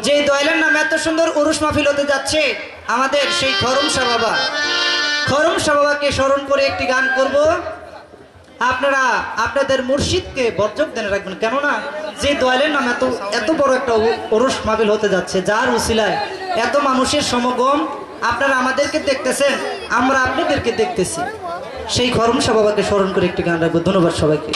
যে দয়ালের নামে এত সুন্দর উরুস মাহফিল হতে যাচ্ছে আমাদের সেই খরম শাহ বাবাকে স্মরণ করে একটি গান করব। আপনারা আপনাদের মুর্শিদকে বর্জক দেনে রাখবেন, কেননা যে দয়ালের নামে এত বড় একটা উরুস মাহফিল হতে যাচ্ছে, যার উসিলায় এত মানুষের সমাগম, আপনারা আমাদেরকে দেখতেছেন, আমরা আপনাদেরকে দেখতেছি। সেই খরম শাহ বাবাকে স্মরণ করে একটি গান রাখবো। ধন্যবাদ সবাইকে।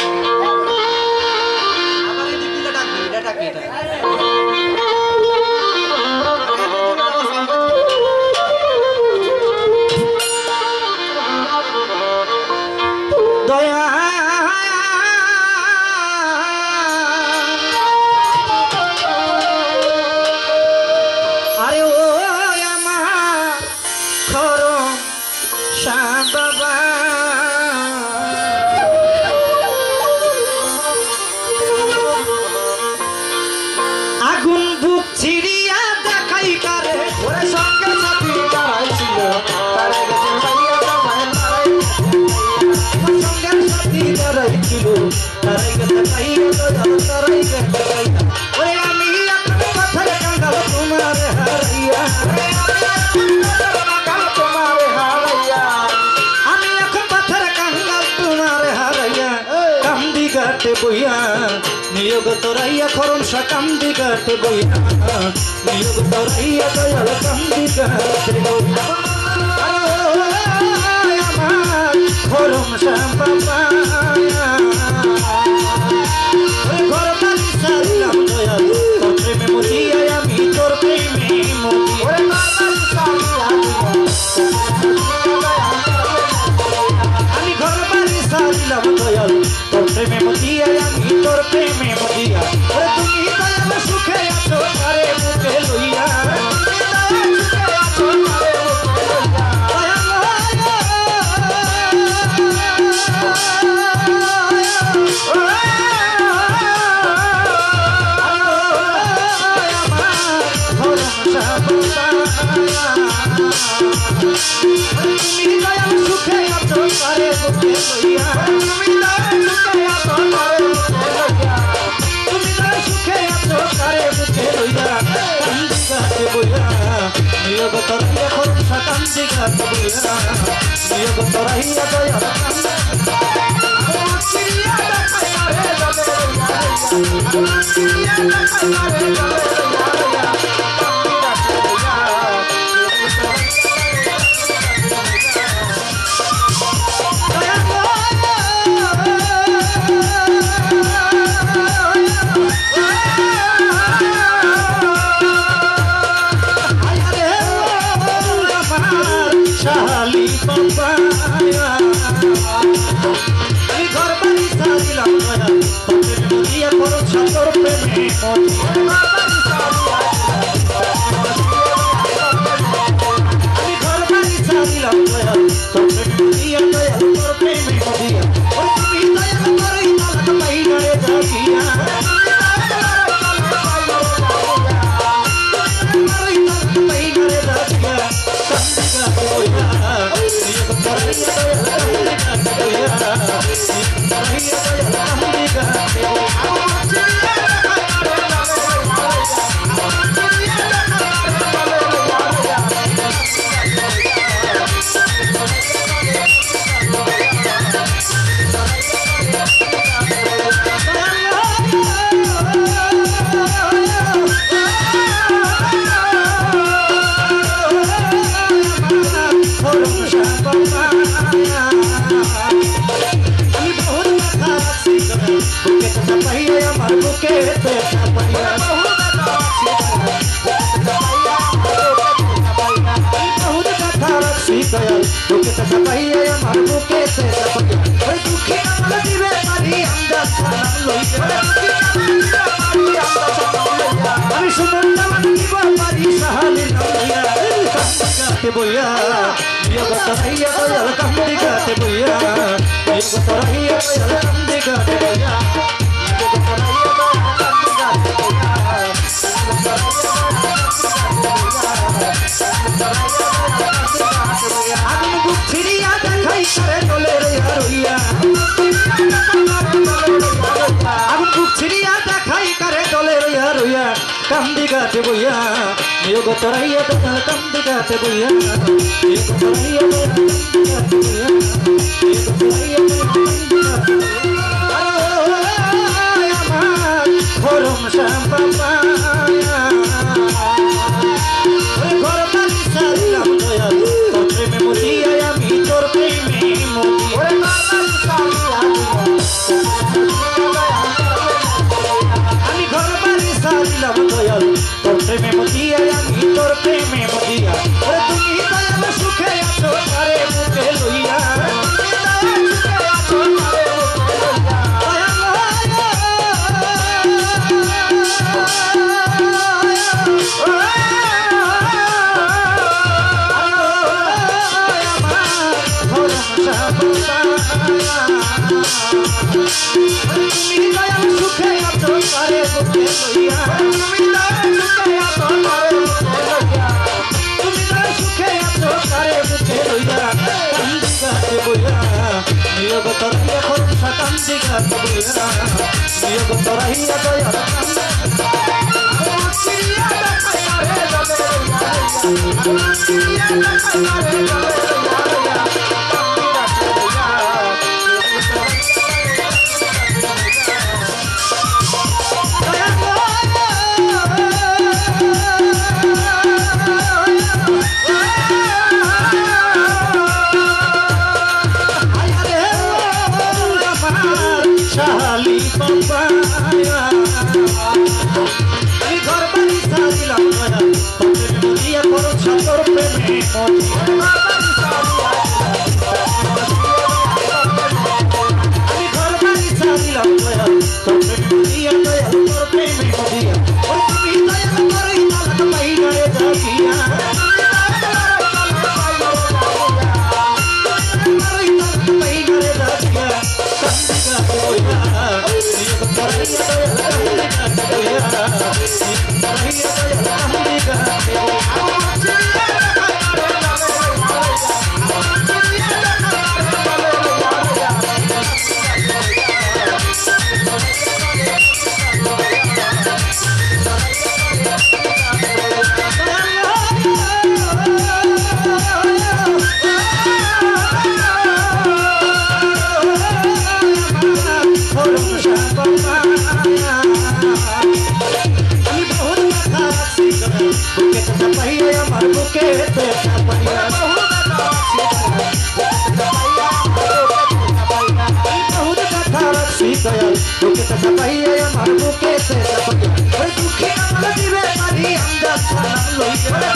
নিয়োগ তোরাইয়া খরম শাহ কান্দি কাটে বইয়া, নিয়োগ তোরাইয়া দয়াল কান্দি কাটে বইয়া, আমার খরম শাহ বাবা ঘর বাড়ি সারিলাম দয়াল, তোর প্রেমে মজিয়া আমি তোর প্রেমে মজিয়া, আমি ঘর বাড়ি সারিলাম দয়াল, তোর প্রেমে মজিয়া আমি তোর প্রেমে মজিয়া, তুমি দয়াল সুখে আছো আরে মুখে লইয়া, নিয়োগ তোরাইয়া খরম শাহ কান্দি কাটে বইয়া, নিয়োগ তোরাইয়া দয়াল ঘর বাড়ি সারিলাম দয়াল, তোর প্রেমে মজিয়া খরম শাহ তোর প্রেমে মজিয়া, আমি ঘর বাড়ি সারিলাম দয়াল, তোর প্রেমে মজিয়া দয়াল তোর প্রেমে মজিয়া, তুমি দয়াল তোরই তালাক পাইগারে জাগিয়া, পাইগারে জাগিয়া কান্দি কাটে বইয়া, নিয়োগ তোরাইয়া দয়াল কান্দি কাটে বইয়া, নিয়োগ তোরাইয়া দয়াল কান্দি কাটে আমি সুন্দর পারি সাহালি কাটে বইয়া, নিয়োগ তোরাইয়া দয়াল কান্দি কাটে বইয়া, নিয়োগ তোরাইয়া দয়াল কান্দি কাটে বইয়া, নিয়োগ তোরাইয়া দয়াল কান্দি কাটে বইয়া, আগুন বুক ফিরিয়া দেখাই করে চলে রে হারইয়া, আগুন বুক ফিরিয়া দেখাই করে চলে রে হারইয়া, কান্দি গাতে বইয়া নিয়োগ তরাইয়া দয়াল কান্দি গাতে বইয়া নিয়োগ তরাইয়া দয়াল কান্দি গাতে বইয়া নিয়োগ তরাইয়া আমার খরম শ্যামা ঘর বাড়ি সারিলাম দয়াল তোর প্রেমে মজিয়া আমি তোর প্রেমে মজিয়া আমি ঘর বাড়ি সারিলাম দয়াল তোর প্রেমে মজিয়া আমি তোর প্রেমে মজিয়া তুমি দয়াল সুখে আছো আরে বুকে লইয়া তুমি দয়াল সুখে আছো আরে বুকে লইয়া তুমি দয়াল সুখে আছো আরে বুকে লইয়া কান্দি গাতে বইয়া নিয়োগ তরাইয়া খরচা কান্দি গাতে বইয়া নিয়োগ তরাইয়া দয়াল শালি বাবা আমি ঘর বাড়ি সারিলাম দয়াল তোর প্রেমে মজিয়া করো তোর প্রেমে আমি ঘর বাড়ি সারিলাম দয়াল তোর প্রেমে মজিয়া দয়াল তোর প্রেমে মজিয়া ওই তুমি দয়াল করি তালাক পাইগারে যাবিয়া পাইগারে যাবিয়া দয়াল তোকে তো সবাইয়া আমার বুকে তে ওই দুঃখে আমার দিবে পারি আমরা সালাম লইয়া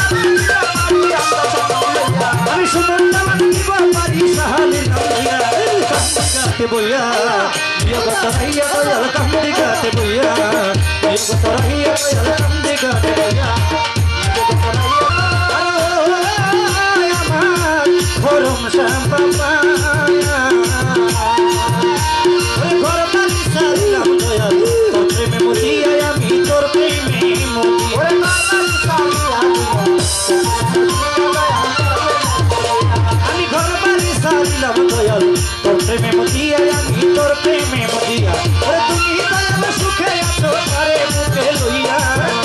আমি সুন্দর নাম দিব পারি সাহালি লইয়া কাঁদতে বইয়া নিয়োগ তরাইয়া দয়াল কান্দি গাতে বইয়া নিয়োগ তরাইয়া দয়াল কান্দি গাতে বইয়া নিয়োগ তরাইয়া আমার খরম শ্যামা ঘর বাড়ি সারিলাম দয়াল তোর প্রেমে মজিয়া আমি তোর প্রেমে মজিয়া আমি ঘর বাড়ি সারিলাম দয়াল তোর প্রেমে মজিয়া আমি তোর প্রেমে মজিয়া তুমি দয়াল সুখে আছো আরে বুকে লইয়া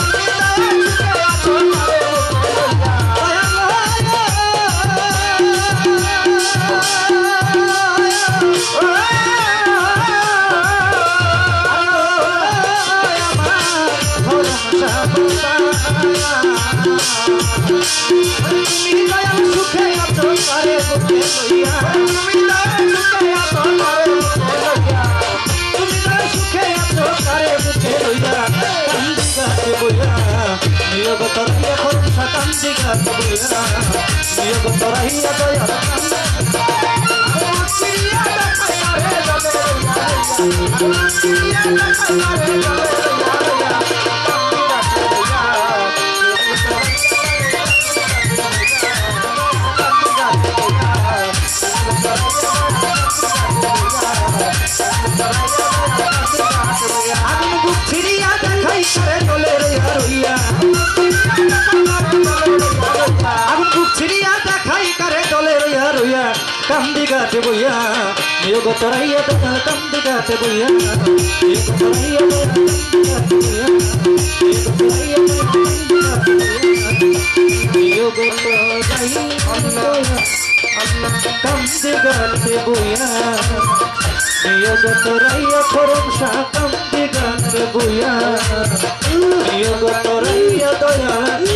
তুমি দয়াল সুখে আছো আরে বুকে লইয়া তুমি দয়াল সুখে আছো আরে বুকে লইয়া কান্দি গাতে বইয়া নিয়োগ তরাইয়া খরচা কান্দি গাতে বইয়া নিয়োগ তরাইয়া দয়াল আগুন বুক ফিরিয়া দেখাই করে চলে রে হারুইয়া আগুন বুক ফিরিয়া দেখাই করে চলে রে হারুইয়া কান্দি গাতে বইয়া নিয়োগ তরাইয়া দয়াল কান্দি গাতে বইয়া নিয়োগ তরাইয়া দয়াল কান্দি গাতে বইয়া গত রাই কান্দে গাতে বইয়া নিয় গত রাইয়া খরম শাহ কান্দে গাতে বইয়া নিয় গত রাইয়া দয়াল